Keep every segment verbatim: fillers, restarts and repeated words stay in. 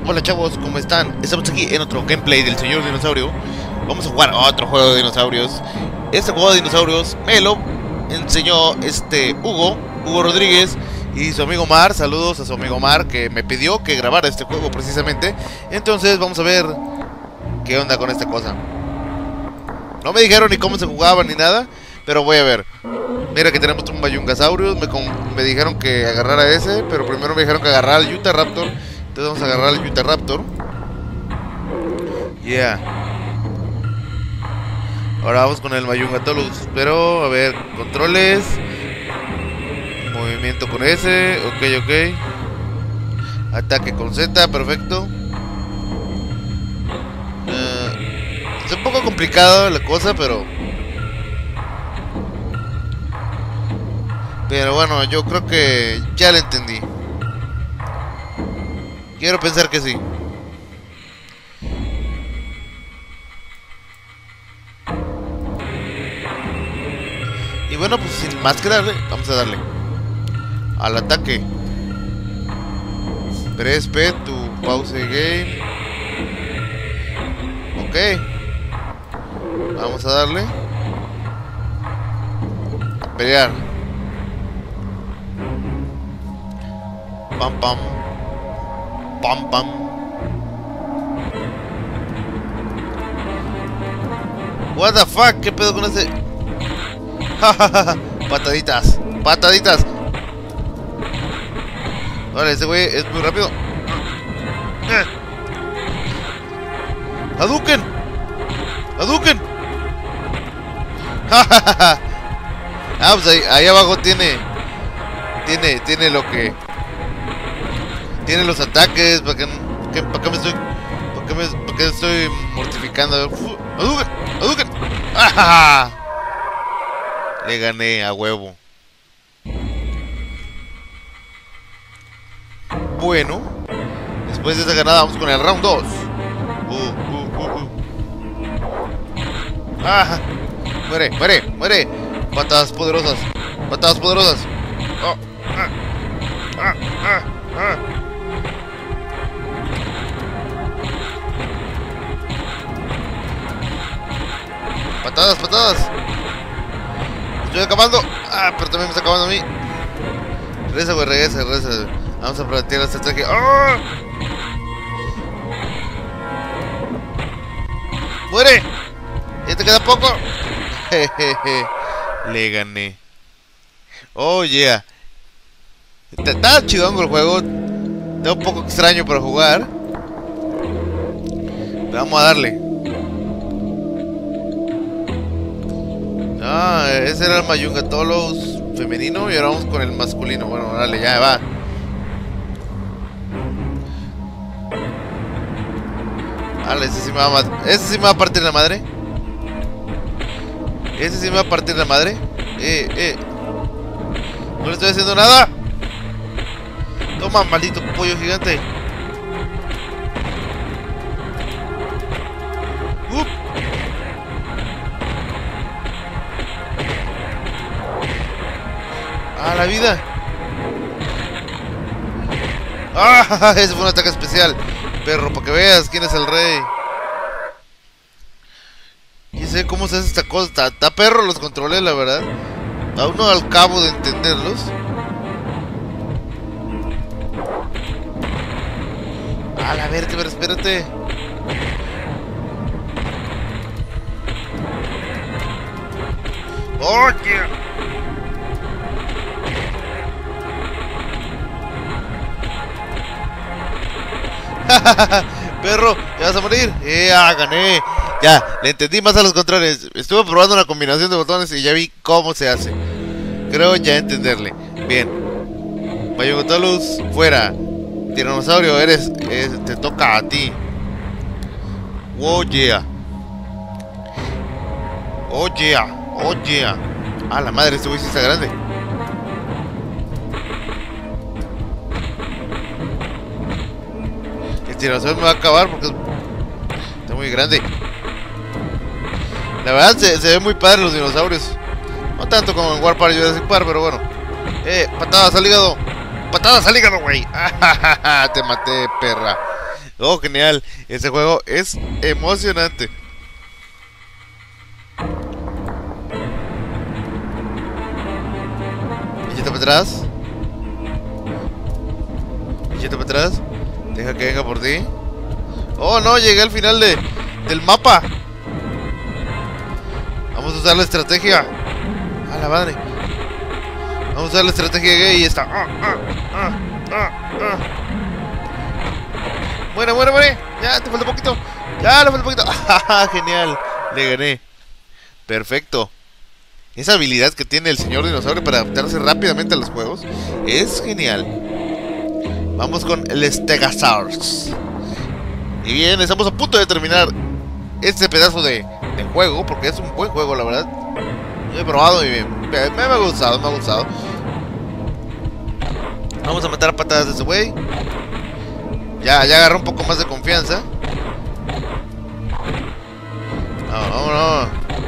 Hola chavos, ¿cómo están? Estamos aquí en otro gameplay del señor dinosaurio. Vamos a jugar a otro juego de dinosaurios. Este juego de dinosaurios me lo enseñó este Hugo, Hugo Rodríguez y su amigo Mar. Saludos a su amigo Mar, que me pidió que grabara este juego precisamente. Entonces vamos a ver qué onda con esta cosa. No me dijeron ni cómo se jugaba ni nada, pero voy a ver. Mira que tenemos un Mayungasaurus. Me, me dijeron que agarrara ese, pero primero me dijeron que agarrara al Utahraptor. Entonces vamos a agarrar al Utahraptor. Yeah. Ahora vamos con el Mayungatolus. Pero, a ver, controles. Movimiento con S. Ok, ok. Ataque con Z, perfecto. Uh, es un poco complicado la cosa, pero... Pero bueno, yo creo que ya lo entendí. Quiero pensar que sí. Y bueno, pues sin más que darle, vamos a darle al ataque. Press P to pause game. Ok. Vamos a darle a pelear. Pam pam. Pam pam. What the fuck, ¿qué pedo con ese? Pataditas, pataditas. Vale, ese güey es muy rápido. Hadouken, Hadouken. Ah, pues ahí, ahí abajo tiene Tiene, tiene lo que Tiene los ataques. ¿Para qué, qué, para qué me estoy para qué me, para qué estoy mortificando? Hadouken, Hadouken. ¡Ah! Le gané a huevo. Bueno, después de esta ganada vamos con el round dos. Uh, uh, uh, uh. ¡Ah! Muere, muere, muere. Patadas poderosas. Patadas poderosas. Oh. Ah. Ah, ah, ah. Patadas, patadas. Estoy acabando. Ah, pero también me está acabando a mí. Regresa, güey, regresa, regresa. Vamos a plantear la estrategia. ¡Oh! ¡Muere! Ya te queda poco. Jejeje. Le gané. Oh, yeah. Está chidongo el juego. Está un poco extraño para jugar. Pero vamos a darle. Ah, ese era el Mayungatolus femenino y ahora vamos con el masculino. Bueno, dale, ya va. Dale, ese sí me va a matar. Ese sí me va a partir la madre. Ese sí me va a partir la madre. Eh, eh. No le estoy haciendo nada. Toma, maldito pollo gigante. Uh. ¡Ah, la vida! ¡Ah! Ese fue un ataque especial, perro, para que veas quién es el rey. Y sé cómo se hace esta cosa. Está, está perro los controles, la verdad. Aún no al cabo de entenderlos. ¡Ah, la verte, pero espérate! ¡Oye! Perro, ya vas a morir. Eh, ah, gané. Ya, le entendí más a los controles. Estuve probando una combinación de botones y ya vi cómo se hace. Creo ya entenderle. Bien. Mayungatolus, fuera. Tiranosaurio, eres, eres. Te toca a ti. Oh yeah. Oh yeah. Oh yeah. Ah, la madre, este güey sí está grande. El tiranosaurio me va a acabar porque está muy grande. La verdad se, se ve muy padre los dinosaurios. No tanto como en Warpark y Jurassic Park, pero bueno. Eh, patadas al hígado. Patadas al hígado, güey. Te maté, perra. Oh, genial. Este juego es emocionante. Échate para atrás. Échate para atrás. Deja que venga por ti. Oh, no, llegué al final de, del mapa. Vamos a usar la estrategia. A la madre. Vamos a usar la estrategia gay y está. Ah, ah, ah, ah, ah. Muere, muere, muere. Ya, te falta poquito. Ya, le falta poquito. Ah, genial. Le gané. Perfecto. Esa habilidad que tiene el señor dinosaurio para adaptarse rápidamente a los juegos es genial. Vamos con el Stegosaurus. Y bien, estamos a punto de terminar este pedazo de, de juego, porque es un buen juego, la verdad. Yo he probado y me, me, me ha gustado, me ha gustado. Vamos a matar a patadas de ese güey. Ya, ya agarré un poco más de confianza. No, no, no.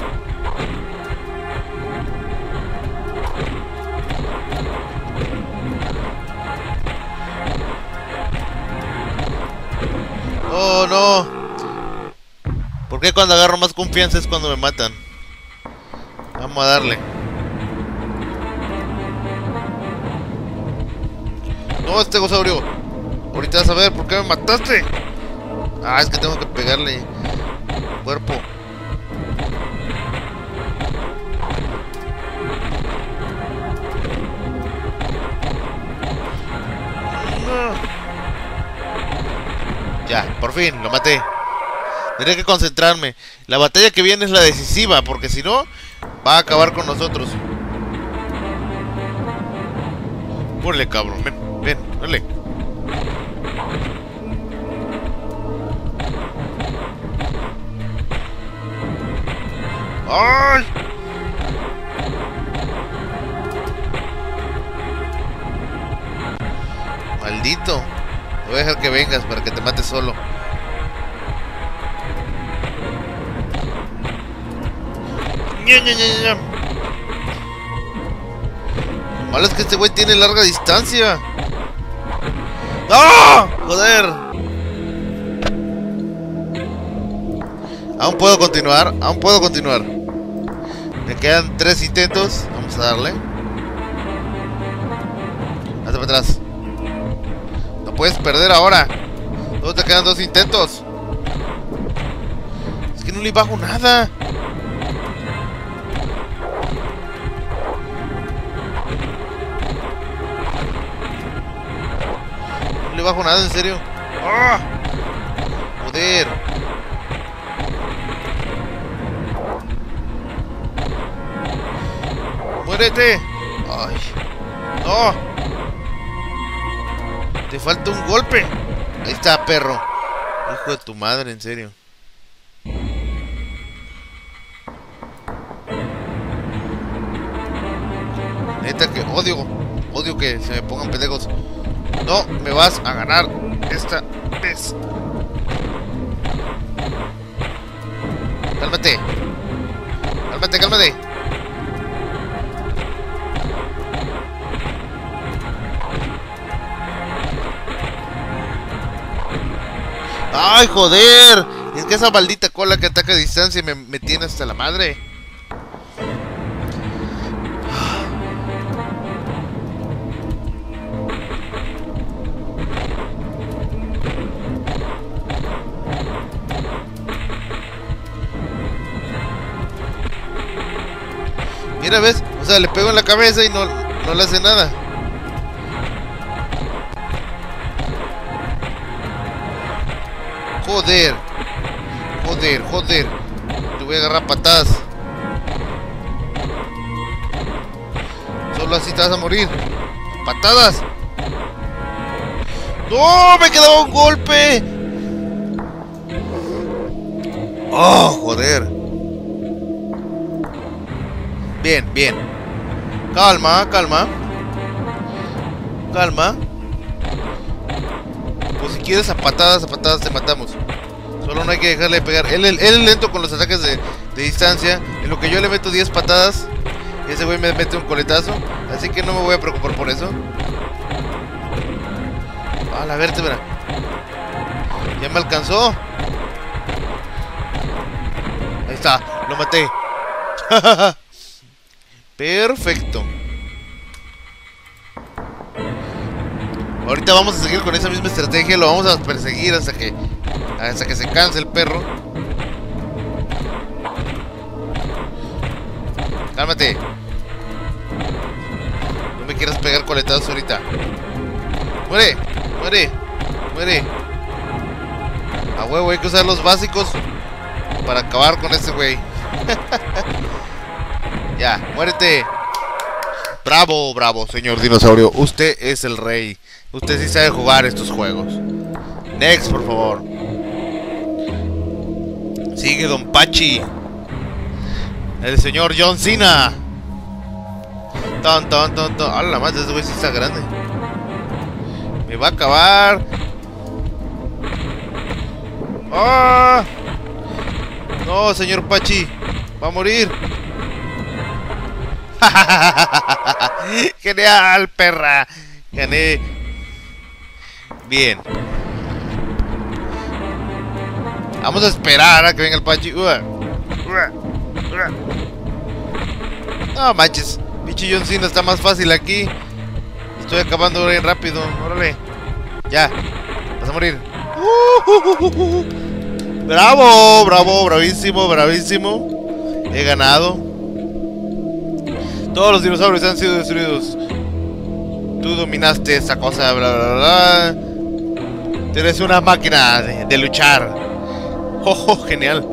Oh, no. ¿Por qué cuando agarro más confianza es cuando me matan? Vamos a darle. No, Stegosaurio. Ahorita vas a ver por qué me mataste. Ah, es que tengo que pegarle cuerpo. Ya, por fin, lo maté. Tendré que concentrarme. La batalla que viene es la decisiva, porque si no, va a acabar con nosotros. Órale, cabrón, ven, ven, órale. ¡Ay! Maldito. Te voy a dejar que vengas para que te mates solo. ¡Ña, ña, ña, ña! Lo malo es que este güey tiene larga distancia. ¡Ah! ¡Joder! Aún puedo continuar, aún puedo continuar. Me quedan tres intentos. Vamos a darle. Hazte para atrás. No puedes perder ahora. Solo te quedan dos intentos. Es que no le bajo nada. No le bajo nada, en serio. ¡Ah! Joder. ¡Muérete! ¡Ay! ¡No! Te falta un golpe. Ahí está, perro. Hijo de tu madre, en serio. Neta que odio. Odio que se me pongan pendejos. No, me vas a ganar esta vez. Cálmate. Cálmate, cálmate. ¡Ay, joder! Es que esa maldita cola que ataca a distancia me, me tiene hasta la madre. Mira, ¿ves? O sea, le pego en la cabeza y no, no le hace nada. Joder. Joder, joder. Te voy a agarrar patadas. Solo así te vas a morir. Patadas. ¡No! ¡Me quedaba un golpe! ¡Oh, joder! Bien, bien. Calma, calma. Calma. Pues si quieres a patadas, a patadas te matamos. Solo no hay que dejarle de pegar. Él, él, él es lento con los ataques de, de distancia. En lo que yo le meto diez patadas, ese güey me mete un coletazo. Así que no me voy a preocupar por eso. Ah, la vértebra. Ya me alcanzó. Ahí está, lo maté. Perfecto. Ahorita vamos a seguir con esa misma estrategia. Lo vamos a perseguir hasta que Hasta que se canse el perro. Cálmate. No me quieras pegar coletazos ahorita. Muere, muere, muere. A huevo, hay que usar los básicos para acabar con este güey. Ya, muérete. Bravo, bravo, señor dinosaurio. Usted es el rey. Usted sí sabe jugar estos juegos. Next, por favor. Sigue Don Pachi. El señor John Cena. Ton, ton, ton, ton. A la madre, ese güey sí está grande. Me va a acabar. ¡Ah! No, señor Pachi. Va a morir. Genial, perra. Gané. Bien. Vamos a esperar a que venga el Pachi. No manches. Pinche John Cena está más fácil aquí. Estoy acabando bien rápido. Órale. Ya. Vas a morir. Uh, uh, uh, uh. Bravo, bravo, bravísimo, bravísimo. He ganado. Todos los dinosaurios han sido destruidos. Tú dominaste esta cosa, bla, bla, bla. Tú eres una máquina de, de luchar. Oh, oh, genial.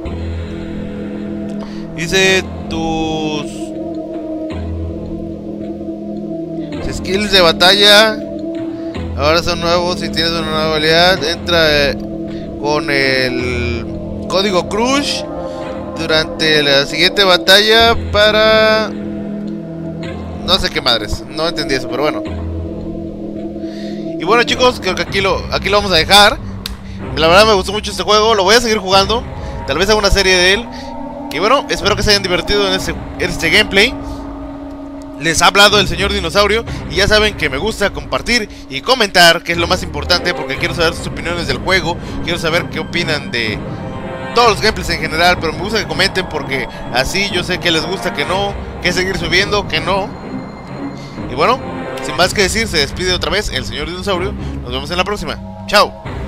Dice tus skills de batalla ahora son nuevos. Si tienes una nueva habilidad, entra eh, con el código Crush durante la siguiente batalla para... no sé qué madres, no entendí eso, pero bueno. Y bueno, chicos, creo que aquí lo, aquí lo vamos a dejar. La verdad me gustó mucho este juego, lo voy a seguir jugando. Tal vez haga una serie de él. Y bueno, espero que se hayan divertido en este, en este gameplay. Les ha hablado el señor dinosaurio. Y ya saben que me gusta compartir y comentar, que es lo más importante, porque quiero saber sus opiniones del juego. Quiero saber qué opinan de todos los gameplays en general. Pero me gusta que comenten, porque así yo sé que les gusta, que no, que seguir subiendo, que no. Y bueno, sin más que decir, se despide otra vez el señor dinosaurio. Nos vemos en la próxima. Chao.